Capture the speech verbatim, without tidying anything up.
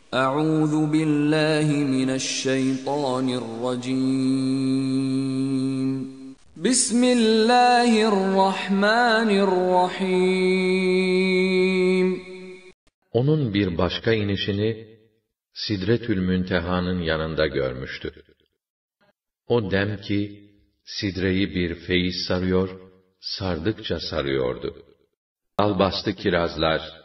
Euzu billahi mineşşeytanirracim. Bismillahirrahmanirrahim. Onun bir başka inişini Sidretül Münteha'nın yanında görmüştü. O dem ki sidreyi bir feyiz sarıyor, sardıkça sarıyordu. Albastı kirazlar,